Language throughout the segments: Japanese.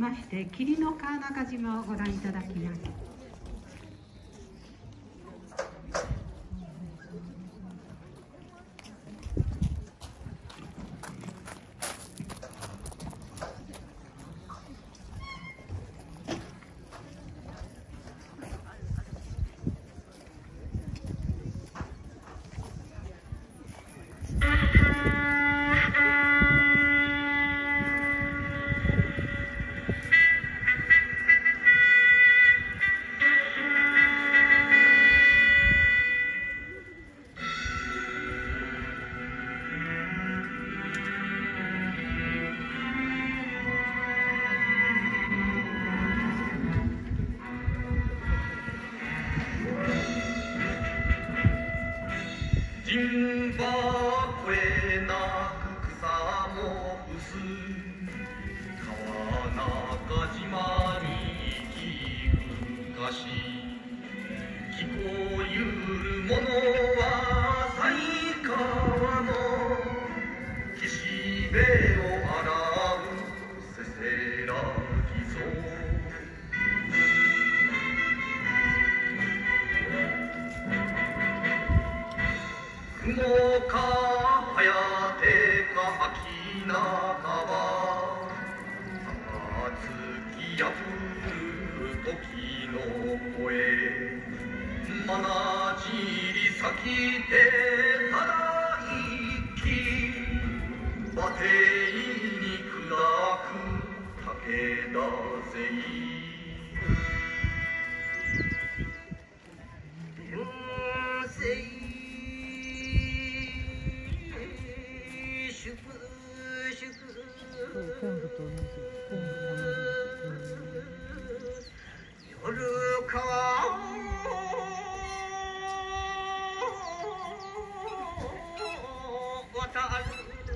まして霧の川中島をご覧いただきます。 人は越えなく草も薄川中島に生きふかし聞こゆるものは犀川の岸辺を洗うせせらぎぞ雲かはやてか秋なかば月やふる時の声まなじり咲きてただ一気馬蹄に砕く武田勢昆布と同じ。 夜川渡る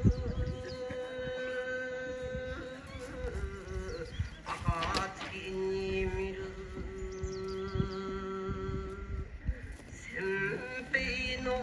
暁に見る先兵の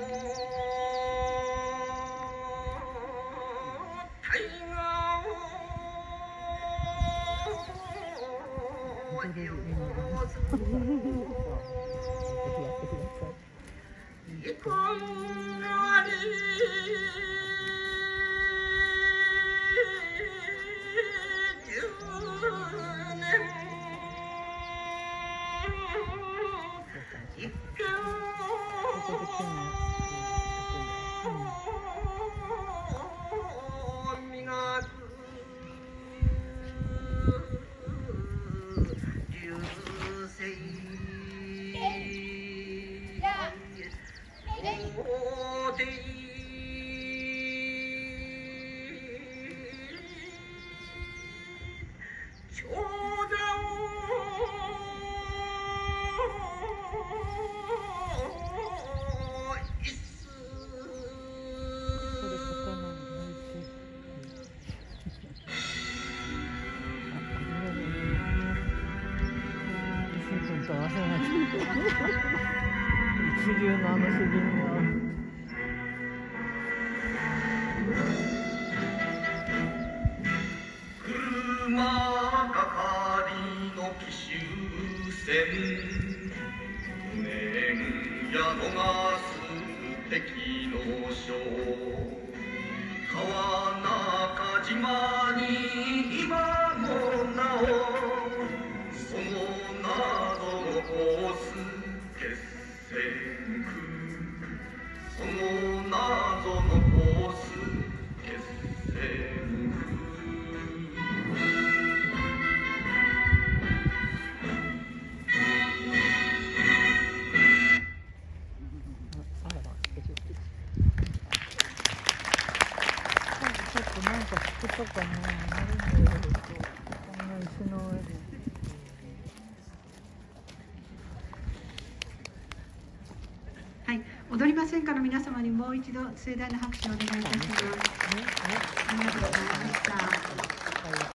一流の詩吟が。 車がかりの奇襲戦無念や逃す敵の将川中島に今もなおその謎をす決戦区その謎のコース決戦区ちょっとなんか引くとかね、あるんだけど、こんな石の上で。 はい、踊りませんかの皆様にもう一度盛大な拍手をお願いいたします。ありがとうございました。